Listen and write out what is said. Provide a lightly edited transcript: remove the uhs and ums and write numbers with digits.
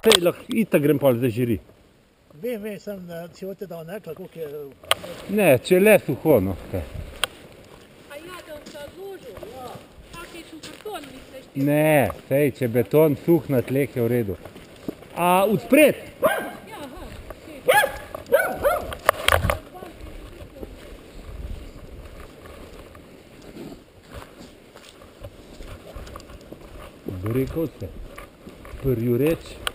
Sej, lahko itak grem pol, da žiri. Vem, sem, da si hoče da nekla, koliko je... Ne, če je le suho, no. A ja, da vam se odložil? Ja. Kak je šel karton, misliš? Ne, sej, če beton suh na tleh je v redu. A odpred? Ja, aha. Bi rekel se, prjureč.